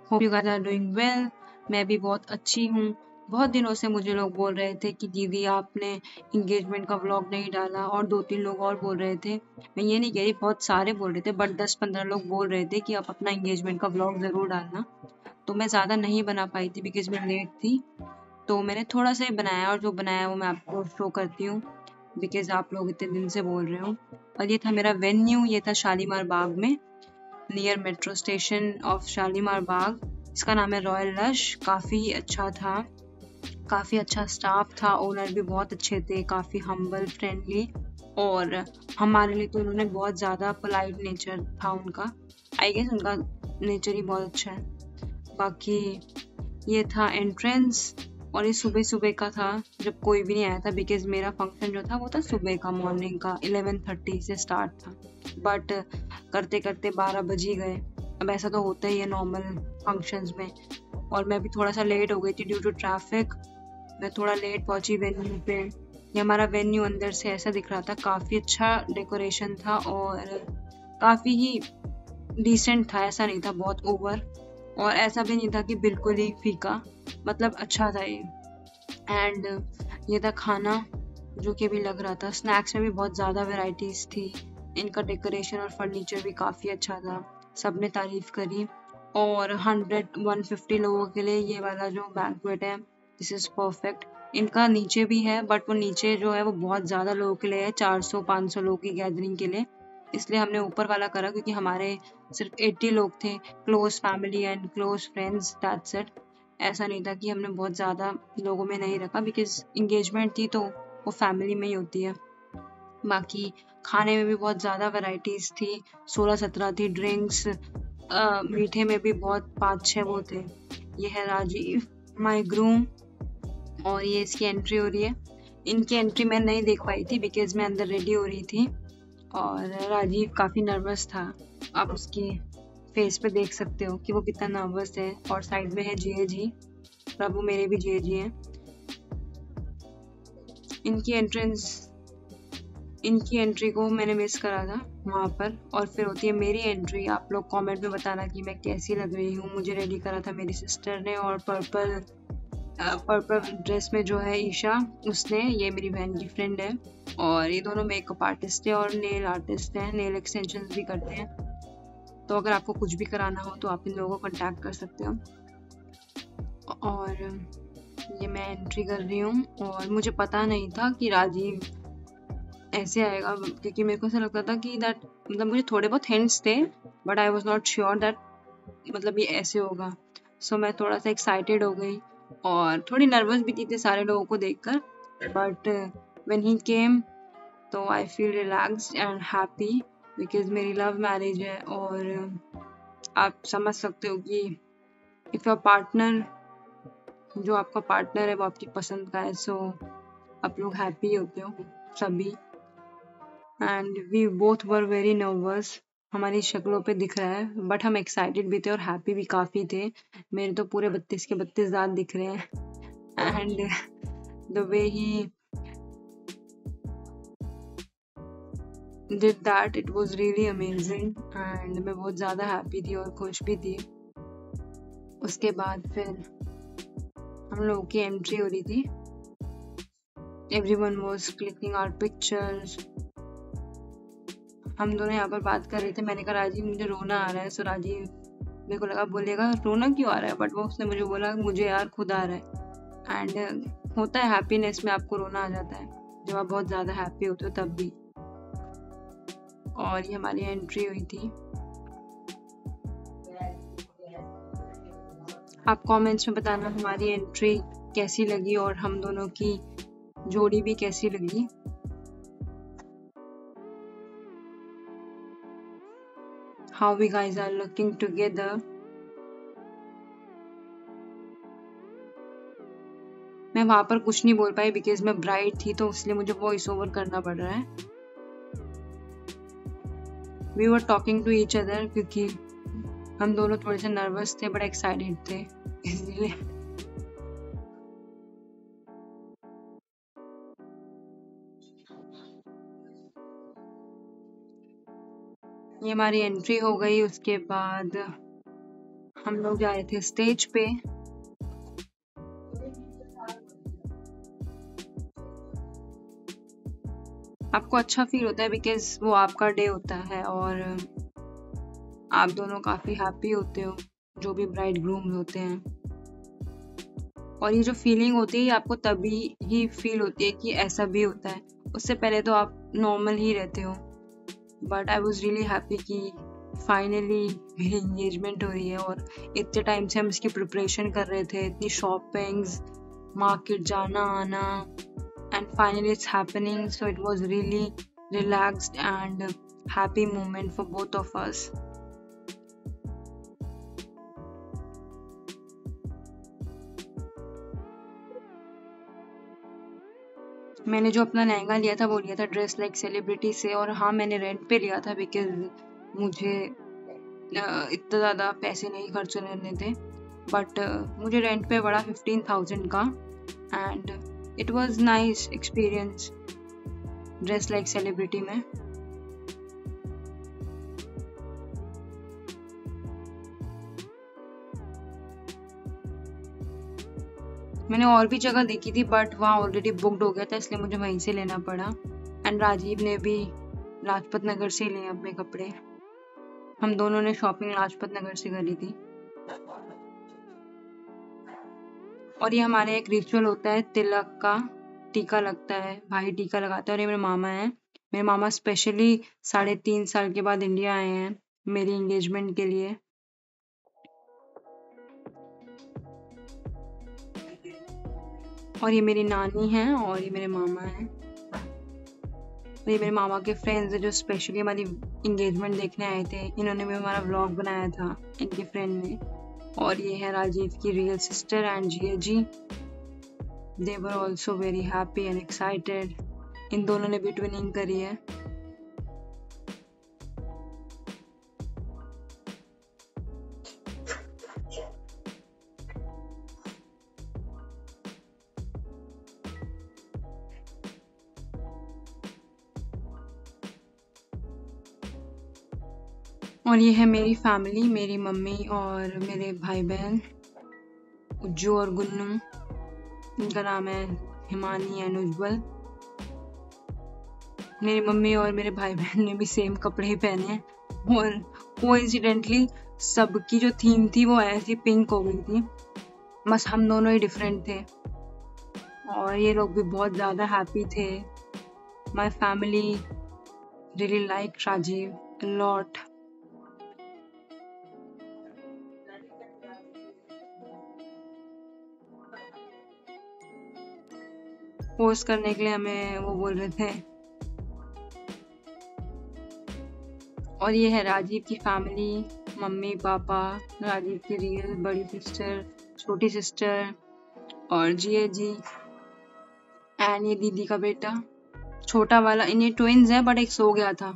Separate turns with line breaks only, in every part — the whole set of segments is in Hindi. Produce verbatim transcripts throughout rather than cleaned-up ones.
Hope you guys are doing well. मैं भी बहुत अच्छी हूँ। बहुत दिनों से मुझे लोग बोल रहे थे कि दीदी आपने इंगेजमेंट का व्लॉग नहीं डाला, और दो तीन लोग और बोल रहे थे। मैं ये नहीं कह रही, बहुत सारे बोल रहे थे, बट दस पंद्रह लोग बोल रहे थे कि आप अपना इंगेजमेंट का व्लॉग ज़रूर डालना। तो मैं ज़्यादा नहीं बना पाई थी बिकॉज मैं लेट थी। तो मैंने थोड़ा सा ही बनाया, और जो बनाया वो मैं आपको शो करती हूँ बिकॉज आप लोग इतने दिन से बोल रहे हो। और ये था मेरा वेन्यू, ये था शालीमार बाग में, near metro station of Shalimar Bagh. इसका नाम है रॉयल लश। काफ़ी अच्छा था, काफ़ी अच्छा स्टाफ था, ओनर भी बहुत अच्छे थे, काफ़ी हम्बल फ्रेंडली, और हमारे लिए तो उन्होंने बहुत ज़्यादा पोलाइट नेचर था उनका। आई गेस उनका नेचर ही बहुत अच्छा है। बाकी ये था एंट्रेंस, और ये सुबह सुबह का था जब कोई भी नहीं आया था बिकॉज मेरा फंक्शन जो था वो था सुबह का, मॉर्निंग का इलेवन थर्टी से स्टार्ट था, बट करते करते बारह बज ही गए। अब ऐसा तो होता ही है नॉर्मल फंक्शंस में, और मैं भी थोड़ा सा लेट हो गई थी ड्यू टू ट्रैफिक। मैं थोड़ा लेट पहुंची वेन्यू पे। ये हमारा वेन्यू अंदर से ऐसा दिख रहा था, काफ़ी अच्छा डेकोरेशन था और काफ़ी ही डिसेंट था, ऐसा नहीं था बहुत ओवर, और ऐसा भी नहीं था कि बिल्कुल ही फीका, मतलब अच्छा था ये। एंड ये था खाना जो कि भी लग रहा था। स्नैक्स में भी बहुत ज़्यादा वैरायटीज़ थी। इनका डेकोरेशन और फर्नीचर भी काफ़ी अच्छा था, सबने तारीफ़ करी। और हंड्रेड वन फिफ्टी लोगों के लिए ये वाला जो बैंक्वेट है, दिस इज़ परफेक्ट। इनका नीचे भी है, बट वो नीचे जो है वो बहुत ज़्यादा लोगों के लिए है, चार सौ पाँच सौ लोगों की गैदरिंग के लिए, इसलिए हमने ऊपर वाला करा क्योंकि हमारे सिर्फ अस्सी लोग थे, close family and close friends, that's it. ऐसा नहीं था कि हमने बहुत ज़्यादा लोगों में नहीं रखा बिकॉज इंगेजमेंट थी तो वो फैमिली में ही होती है। बाकी खाने में भी बहुत ज़्यादा वैरायटीज़ थी, सोलह सत्रह थी ड्रिंक्स। मीठे में भी बहुत पाँच छः वो थे। ये है राजीव, माई ग्रूम, और ये इसकी एंट्री हो रही है। इनकी एंट्री मैं नहीं देख पाई थी बिकॉज मैं अंदर रेडी हो रही थी, और राजीव काफ़ी नर्वस था। आप उसकी फेस पे देख सकते हो कि वो कितना नर्वस है। और साइड में है जिया जी, प्रभु मेरे भी जिया जी हैं। इनकी एंट्रेंस इनकी एंट्री को मैंने मिस करा था वहाँ पर, और फिर होती है मेरी एंट्री। आप लोग कमेंट में बताना कि मैं कैसी लग रही हूँ। मुझे रेडी करा था मेरी सिस्टर ने, और पर्पल पर्पल ड्रेस में जो है ईशा, उसने, ये मेरी बहन की फ्रेंड है, और ये दोनों मेकअप आर्टिस्ट है और नेल आर्टिस्ट हैं, नेल एक्सटेंशन भी करते हैं। तो अगर आपको कुछ भी कराना हो तो आप इन लोगों को कांटेक्ट कर सकते हो। और ये मैं एंट्री कर रही हूँ, और मुझे पता नहीं था कि राजीव ऐसे आएगा, क्योंकि मेरे को ऐसा लगता था कि दैट, मतलब मुझे थोड़े बहुत हिंट्स थे, but I was not sure that मतलब ये ऐसे होगा। सो so, मैं थोड़ा सा एक्साइटेड हो गई और थोड़ी नर्वस भी थी सारे लोगों को देखकर, बट व्हेन ही केम तो I feel relaxed and happy because मेरी लव मैरिज है। और आप समझ सकते हो कि इफ़ योर पार्टनर, जो आपका पार्टनर है वो आपकी पसंद का है, सो आप लोग हैप्पी होते हो सभी। And we both were very nervous, हमारी शक्लों पे दिख रहा है, बट हम एक्साइटेड भी थे और हैप्पी भी काफ़ी थे। मेरे तो पूरे बत्तीस के बत्तीस दांत दिख रहे हैं। And the way he did that, it was really amazing, and मैं बहुत ज़्यादा हैप्पी थी और खुश भी थी। उसके बाद फिर हम लोगों की एंट्री हो रही थी। Everyone was clicking our pictures. हम दोनों यहाँ पर बात कर रहे थे। मैंने कहा राजीव मुझे रोना आ रहा है। सो राजीव, मेरे को लगा बोलेगा रोना क्यों आ रहा है, बट वो उसने मुझे बोला मुझे यार खुद आ रहा है। एंड होता है हैप्पीनेस में आपको रोना आ जाता है, जब आप बहुत ज़्यादा हैप्पी होते हो तब भी। और ये हमारी एंट्री हुई थी। आप कमेंट्स में बताना हमारी एंट्री कैसी लगी और हम दोनों की जोड़ी भी कैसी लगी। How we guys are looking together. मैं वहाँ पर कुछ नहीं बोल पाई बिकॉज मैं ब्राइड थी, तो इसलिए मुझे वॉइस ओवर करना पड़ रहा है। We were talking to each other क्योंकि हम दोनों थोड़े से नर्वस थे बट एक्साइटेड थे, इसलिए। ये हमारी एंट्री हो गई। उसके बाद हम लोग जा रहे थे स्टेज पे। आपको अच्छा फील होता है बिकॉज वो आपका डे होता है और आप दोनों काफी हैप्पी होते हो, जो भी ब्राइड ग्रूम होते हैं। और ये जो फीलिंग होती है ये आपको तभी ही फील होती है कि ऐसा भी होता है, उससे पहले तो आप नॉर्मल ही रहते हो। But I was really happy कि फाइनली मेरी इंगेजमेंट हो रही है और इतने टाइम से हम इसकी प्रिपरेशन कर रहे थे, इतनी शॉपिंग्स, मार्केट जाना आना, and finally it's happening. So it was really relaxed and happy moment for both of us. मैंने जो अपना लहंगा लिया था वो लिया था ड्रेस लाइक सेलिब्रिटी से, और हाँ मैंने रेंट पे लिया था बिकॉज मुझे इतना ज़्यादा पैसे नहीं खर्च करने थे। बट मुझे रेंट पे पड़ा फिफ्टीन थाउजेंड का, and it was nice experience dress like celebrity में। मैंने और भी जगह देखी थी बट वहाँ ऑलरेडी बुकड हो गया था, इसलिए मुझे वहीं से लेना पड़ा। एंड राजीव ने भी लाजपत नगर से लिए अपने कपड़े। हम दोनों ने शॉपिंग लाजपत नगर से करी थी। और ये हमारे एक रिचुअल होता है तिलक का, टीका लगता है, भाई टीका लगाता है। और ये मेरे मामा हैं, मेरे मामा स्पेशली साढ़े तीन साल के बाद इंडिया आए हैं मेरी एंगेजमेंट के लिए। और ये मेरी नानी हैं और ये मेरे मामा हैं। और ये मेरे मामा के फ्रेंड्स हैं जो स्पेशली हमारी इंगेजमेंट देखने आए थे। इन्होंने भी हमारा व्लॉग बनाया था, इनके फ्रेंड ने। और ये है राजीव की real sister and Jiya ji. They were also very happy and excited. इन दोनों ने भी ट्विनिंग करी है। और ये है मेरी फैमिली, मेरी मम्मी और मेरे भाई बहन उज्जू और गुन्नू। इनका नाम है हिमानी एंड उज्जवल। मेरी मम्मी और मेरे भाई बहन ने भी सेम कपड़े ही पहने हैं और कोइंसिडेंटली सबकी जो थीम थी वो ऐसी पिंक हो गई थी, बस हम दोनों ही डिफरेंट थे। और ये लोग भी बहुत ज़्यादा हैप्पी थे। My family really like Rajiv lot. Post करने के लिए हमें वो बोल रहे थे। और ये है राजीव की फैमिली, मम्मी पापा, राजीव की रियल बड़ी सिस्टर, छोटी सिस्टर और जिया जी एंड ये दीदी का बेटा छोटा वाला। इन्हें ट्विन्स है बट एक सो गया था।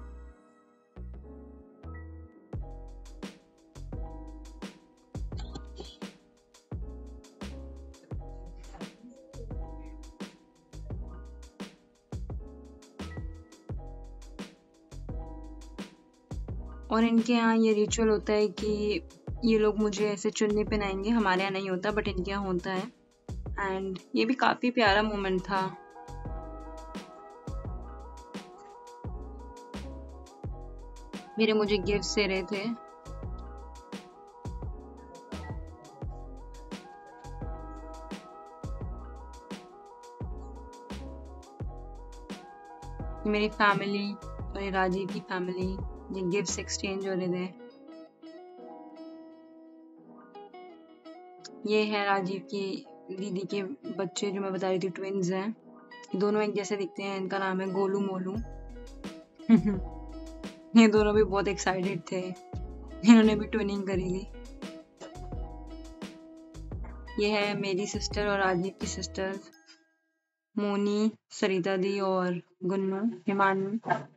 और इनके यहाँ ये रिचुअल होता है कि ये लोग मुझे ऐसे चुन्नी पहनाएंगे। हमारे यहाँ नहीं होता बट इनके यहाँ होता है। एंड ये भी काफी प्यारा मोमेंट था। मेरे मुझे गिफ्ट दे रहे थे। मेरी फैमिली और ये राजीव की फैमिली, ये गिफ्ट्स एक्सचेंज हो रहे थे। ये है राजीव की दीदी के बच्चे जो मैं बता रही थी, ट्विन्स हैं। दोनों एक जैसे दिखते हैं। इनका नाम है गोलू मोलू। ये दोनों भी बहुत एक्साइटेड थे, इन्होंने भी ट्विनिंग करी थी। ये है मेरी सिस्टर और राजीव की सिस्टर मोनी, सरिता दी और गुन्नू हिमानी।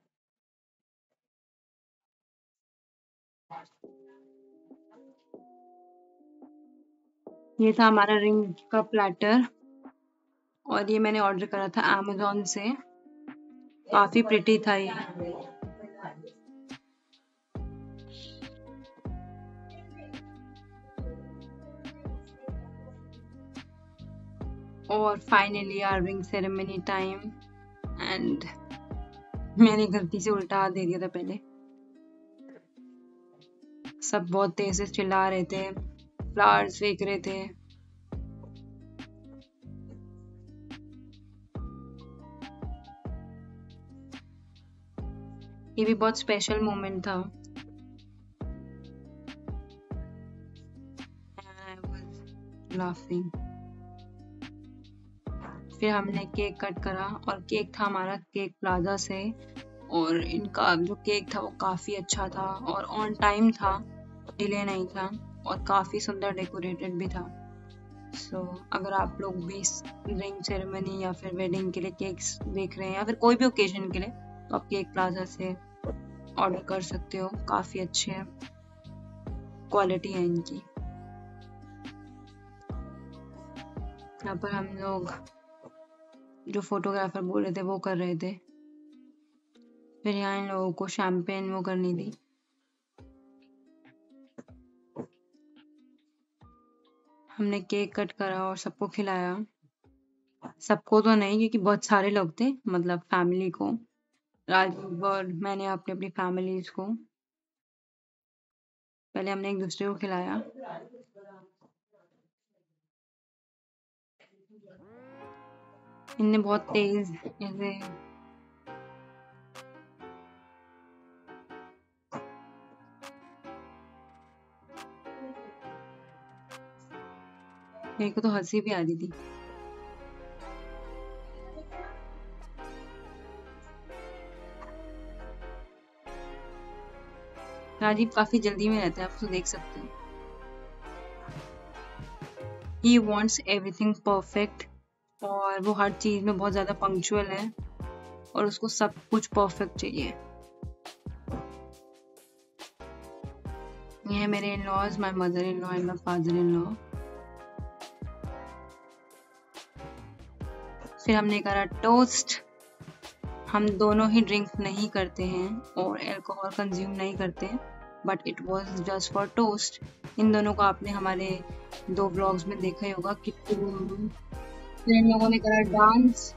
ये था हमारा रिंग का प्लेटर और ये मैंने ऑर्डर करा था अमेज़न से। काफी प्रिटी था ये। और finally our ring ceremony time. And मैंने गलती से उल्टा हाथ दे दिया था पहले। सब बहुत तेज से चिल्ला रहे थे, फ्लावर्स फेंक रहे थे। ये भी बहुत स्पेशल मोमेंट था। I was laughing. फिर हमने केक कट करा और केक था हमारा केक प्लाजा से, और इनका जो केक था वो काफ़ी अच्छा था और ऑन टाइम था, डिले नहीं था और काफ़ी सुंदर डेकोरेटेड भी था। सो so, अगर आप लोग भी रिंग सेरेमनी या फिर वेडिंग के लिए केक्स देख रहे हैं या फिर कोई भी ओकेजन के लिए, तो आप केक प्लाजा से ऑर्डर कर सकते हो। काफ़ी अच्छे हैं, क्वालिटी है इनकी। यहाँ पर हम लोग जो फोटोग्राफर बोल रहे थे वो कर रहे थे। फिर यहाँ इन लोगों को शैम्पेन वो करनी थी। हमने केक कट करा और सबको खिलाया। सबको तो नहीं, क्योंकि बहुत सारे लोग थे, मतलब फैमिली को, राजीव और मैंने अपनी अपनी फैमिलीज को। पहले हमने एक दूसरे को खिलाया। इनने बहुत तेज ऐसे मेरे को तो हंसी भी आ रही थी। राजीव काफी जल्दी में रहता है, आप तो देख सकते हैं। He wants everything perfect, और वो हर चीज में बहुत ज्यादा पंक्चुअल है और उसको सब कुछ परफेक्ट चाहिए। ये है मेरे in laws, my mother in law and my father in law. फिर हमने करा टोस्ट। हम दोनों ही ड्रिंक नहीं करते हैं और अल्कोहल कंज्यूम नहीं करते हैं, but it was just for toast. इन दोनों को आपने हमारे दो ब्लॉग्स में देखा ही होगा कितने लोग। फिर इन लोगों ने करा डांस।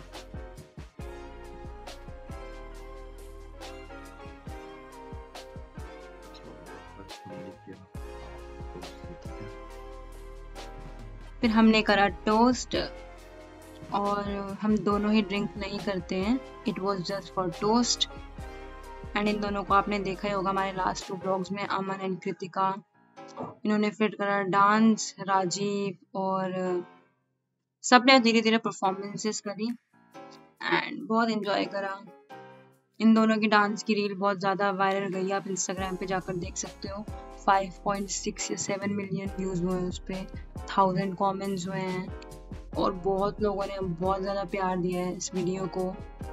फिर हमने करा टोस्ट और हम दोनों ही ड्रिंक नहीं करते हैं, it was just for toast. And इन दोनों को आपने देखा ही होगा हमारे लास्ट टू ब्लॉग्स में, अमन एंड कृतिका। इन्होंने फिर करा डांस, राजीव और सबने धीरे धीरे परफॉर्मेंसेस करी एंड बहुत एंजॉय करा। इन दोनों की डांस की रील बहुत ज़्यादा वायरल गई, आप इंस्टाग्राम पे जाकर देख सकते हो। फाइव पॉइंट सिक्स या सेवन मिलियन व्यूज़ हुए हैं उस पर, थाउजेंड कॉमेंट्स हुए हैं और बहुत लोगों ने बहुत ज़्यादा प्यार दिया है इस वीडियो को।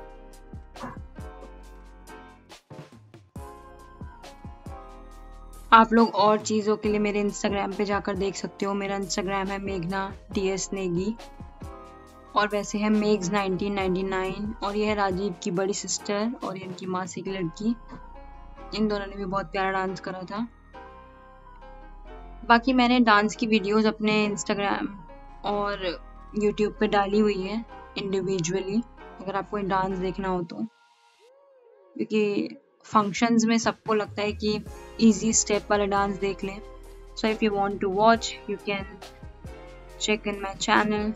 आप लोग और चीज़ों के लिए मेरे इंस्टाग्राम पे जाकर देख सकते हो। मेरा इंस्टाग्राम है मेघना टी एस नेगी और वैसे है मेग्स नाइनटीन नाइंटी नाइन, और ये है राजीव की बड़ी सिस्टर और ये इनकी मासी की लड़की। इन दोनों ने भी बहुत प्यारा डांस करा था। बाकी मैंने डांस की वीडियोस अपने इंस्टाग्राम और यूट्यूब पे डाली हुई है इंडिविजुअली, अगर आपको डांस देखना हो तो, क्योंकि फंक्शंस में सबको लगता है कि इजी स्टेप वाला डांस देख लें। So if you want to watch you can check in my channel.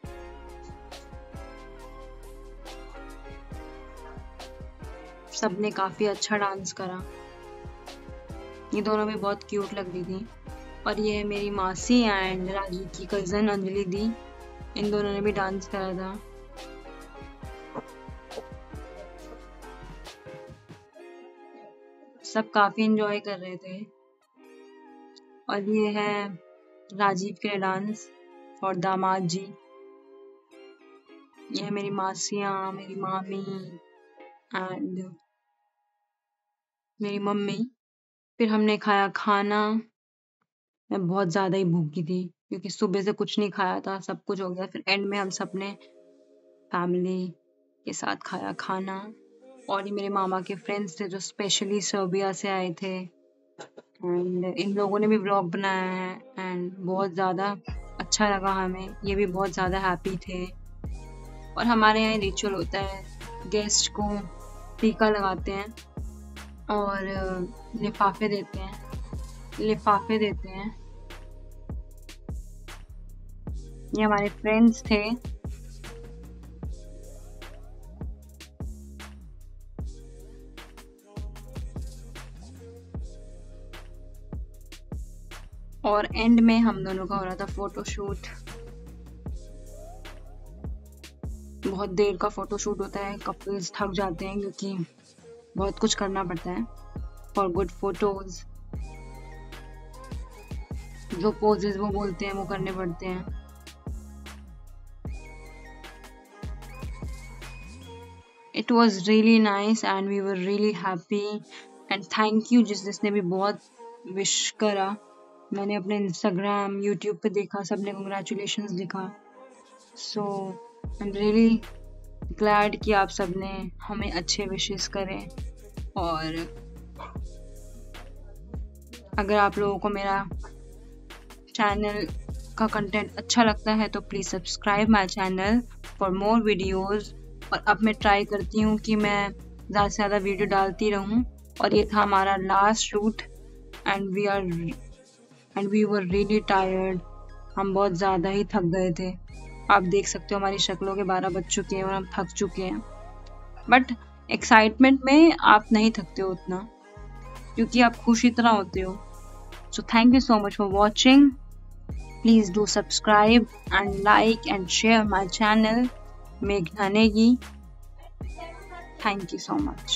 सबने काफी अच्छा डांस करा। ये दोनों भी बहुत क्यूट लग रही थी। और ये है मेरी मासी एंड राजीव की कजन अंजलि दी, इन दोनों ने भी डांस करा था। सब काफी एंजॉय कर रहे थे। और ये है राजीव के डांस और दामाद जी। ये है मेरी मासियाँ, मेरी मामी एंड मेरी मम्मी। फिर हमने खाया खाना। मैं बहुत ज़्यादा ही भूखी थी क्योंकि सुबह से कुछ नहीं खाया था, सब कुछ हो गया। फिर एंड में हम सब ने फैमिली के साथ खाया खाना। और ये मेरे मामा के फ्रेंड्स थे जो स्पेशली सर्बिया से आए थे एंड इन लोगों ने भी व्लॉग बनाया है एंड बहुत ज़्यादा अच्छा अच्छा लगा हमें, ये भी बहुत ज़्यादा हैप्पी थे। और हमारे यहाँ रिचुअल होता है, गेस्ट को टीका लगाते हैं और लिफाफे देते हैं लिफाफे देते हैं ये हमारे फ्रेंड्स थे। और एंड में हम दोनों का हो रहा था फोटोशूट। बहुत देर का फोटोशूट होता है, कपल्स थक जाते हैं क्योंकि बहुत कुछ करना पड़ता है फॉर गुड फोटोज। जो पोजेस वो बोलते हैं वो करने पड़ते हैं। It was really nice and we were really happy and thank you जिस जिसने भी बहुत विश करा। मैंने अपने इंस्टाग्राम यूट्यूब पे देखा, सबने कंग्रेचुलेशंस लिखा। So I am really glad कि आप सबने हमें अच्छे विशेस करें। और अगर आप लोगों को मेरा चैनल का कंटेंट अच्छा लगता है तो please subscribe my channel for more videos. और अब मैं ट्राई करती हूँ कि मैं ज़्यादा से ज़्यादा वीडियो डालती रहूँ। और ये था हमारा last shoot and we are and we were really tired. हम बहुत ज़्यादा ही थक गए थे। आप देख सकते हो हमारी शक्लों के बारह बज चुके हैं और हम थक चुके हैं। बट एक्साइटमेंट में आप नहीं थकते हो उतना, क्योंकि आप खुश इतना होते हो। So thank you so much for watching. Please do subscribe and like and share my channel मेघना Negi. Thank you so much.